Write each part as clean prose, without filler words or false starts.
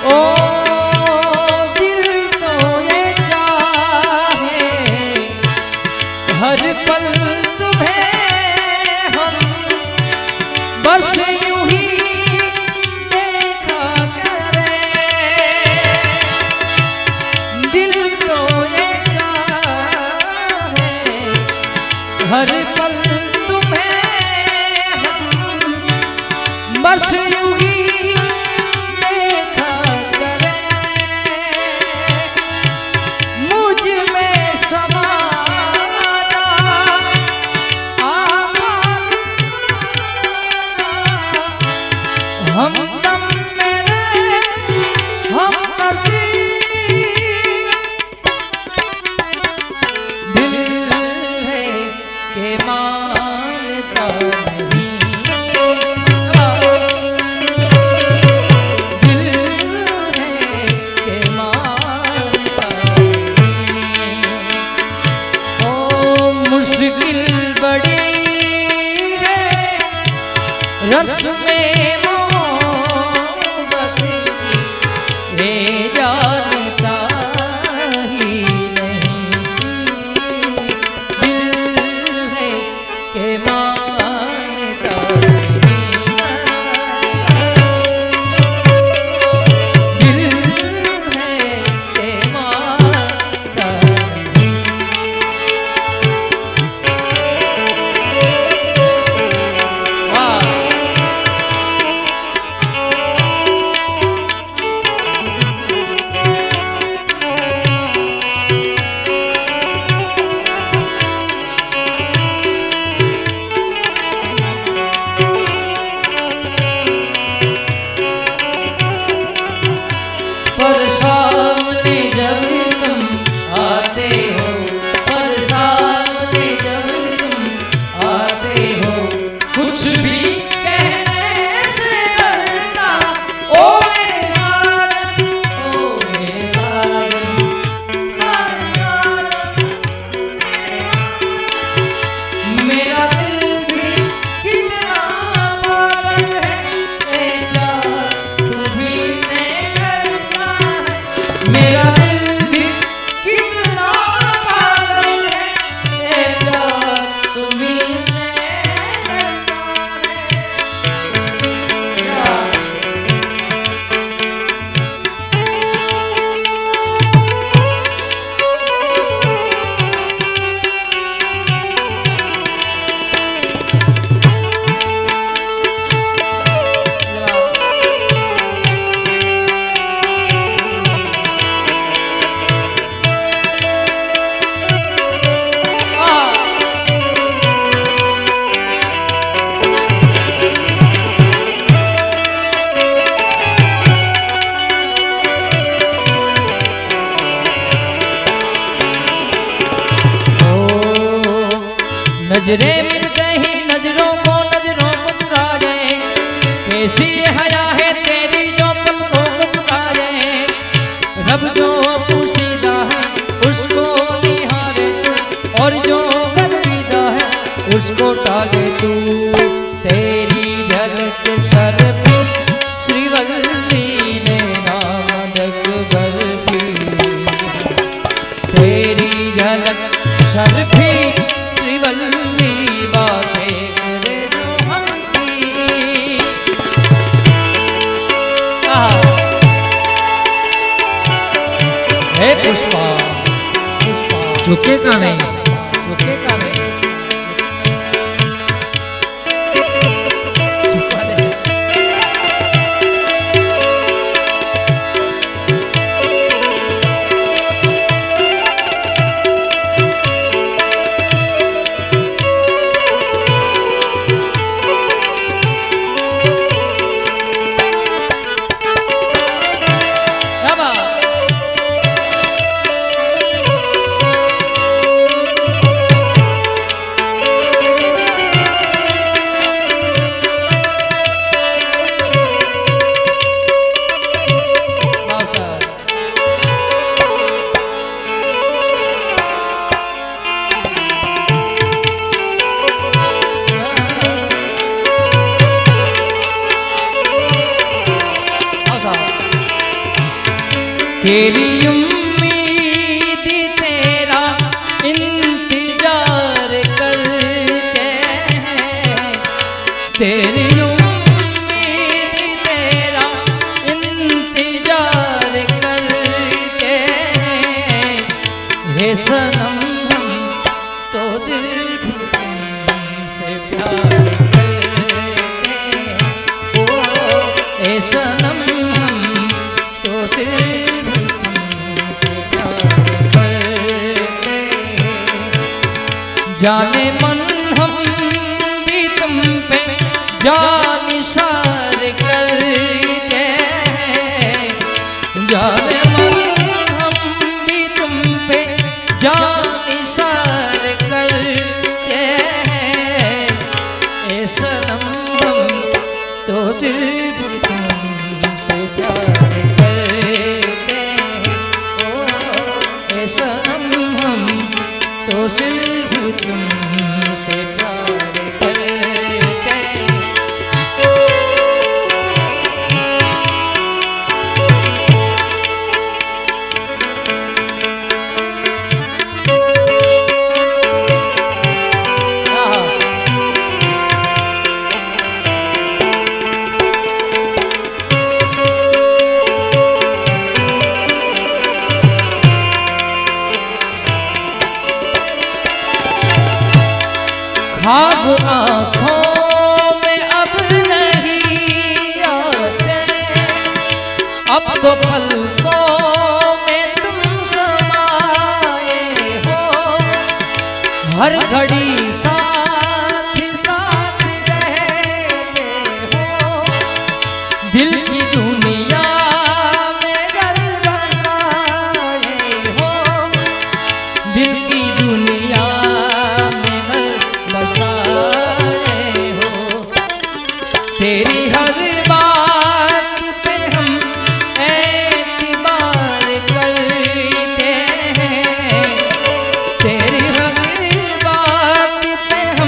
ओ दिल तो ये चाहे हर पल तुम्हें हम बस यूं ही देखा करें। दिल तो ये चाहे हर पल तुम्हें हम बस यूं ही देखा करें। मुझ में समा हम दम मेरे हम नसीब दिल है के मानता नहीं। दिल है के मानता नहीं। ओ मुश्किल बड़ी है रस में जानता ही नहीं। दिल है के मानता नहीं। दिल है के मानता नहीं। वाह पर सामने जब तुम आते हो, पर सामने जब तुम आते हो, कुछ भी कहने से डरता। ओ मेरे साजन, ओ मेरे साजन, साजन साजन, मेरा दिल भी कितना पागल है, तुम्ही से मेरा दिल भी कितना पागल है, प्यार तुम्ही से डरता नजरें मिल गई नजरों को चुरा गए। कैसी हया है तेरी जो पलकों को चुका गए। रब जो पोशीदा है उसको निहारे तू, और जो गर्विदा है उसको टाले तू। तेरी झलक सर पे श्रीवल्ली ने नामदक बर्फी। तेरी झलक सर पे श्रीवल्ली बातें करे जो हमकी। हे पुष्पा पुष्पा झुकेगा नहीं, झुकेगा नहीं। तेरी उम्मीद तेरा इंतजार करते हैं, तेरी उम्मीद तेरा इंतजार करते हैं। हे सनम हम तो सिर्फ तुमसे प्यार करते हैं, ओ हे सनम हम तो सिर्फ तुमसे प्यार करते हैं। जाने मन हम भी तुम पे जान निसार करते हैं, जाने मन हम भी तुम पे जान निसार करते हैं। ए सनम हम तो सिर्फ तुमसे प्यार करते हैं, ओ ए सनम हम तो सिर्फ तुमसे प्यार करते हैं। ख्वाब आँखों में अब नहीं आते, अब तो पलकों में तुम समाए हो। हर घड़ी साथ साथ रहते हो, दिल की दुनिया में घर बसाए हो, दिल की दुनिया तेरी हर बात पे हम एतबार करते हैं, तेरी हर बात पे हम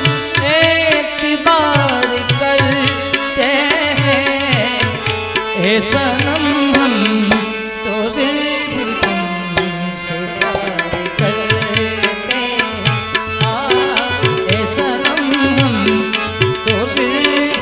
एतबार करते हैं। ए सनम हम तो सिर्फ तुमसे प्यार करते हैं, ए सनम हम तो सिर्फ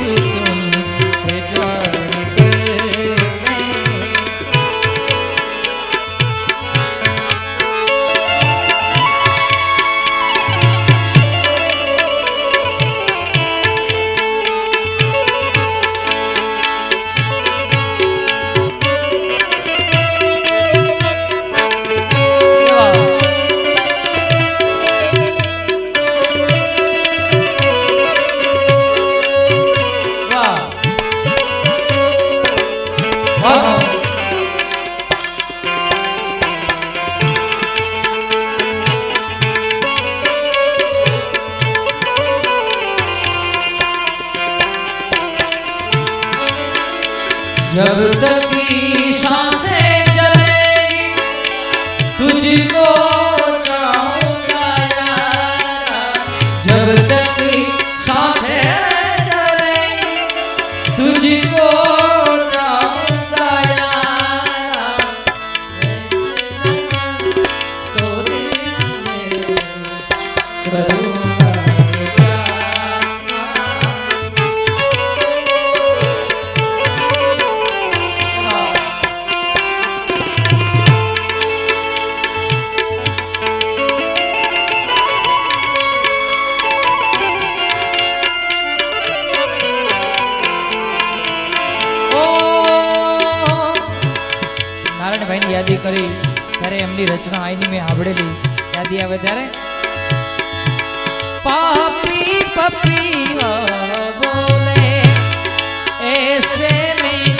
जब तक की सांसें चलेगी तुझको चाहूंगा यारा, जब तक की सांसें चलेगी तुझको चाहूंगा यारा। तो दिल करूंगा યાદી કરી ત્યારે એમની રચના આઈની મેં સાંભળેલી યાદી આવે ત્યારે પાપી પપી બોલે ऐसे में